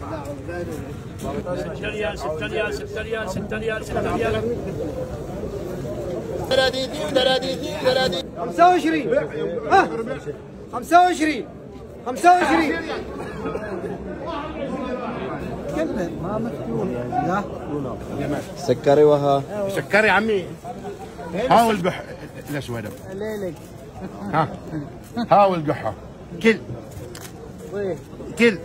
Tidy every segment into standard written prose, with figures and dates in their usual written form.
6 ريال 6 ريال 6 ريال 6 ريال 6 ريال 25 ها 25 25 كمل ما مفتوح لا سكري وها سكري عمي حاول قح الاسود ليلك ها حاول قحها كل كل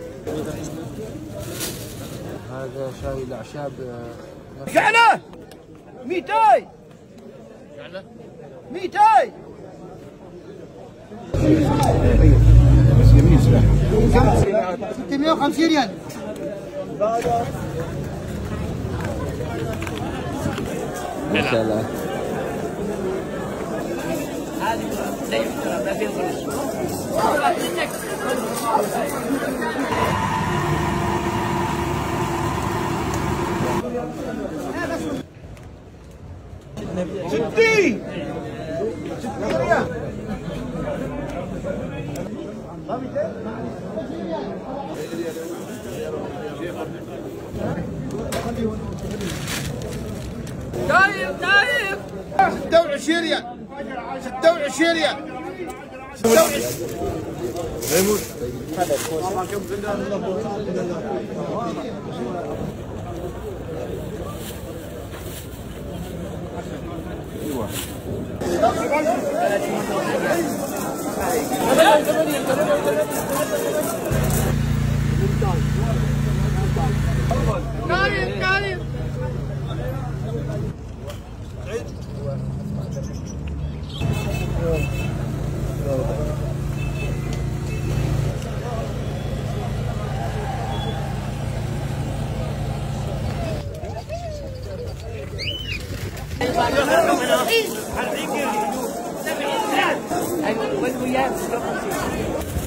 هذا شاي الاعشاب شعله 200 شعله 200 650 ريال ما شاء الله. هذه لا يحترم ما فيها غلط 60 ريال دايم دايم 26 ريال 26 ريال 70 وياه 56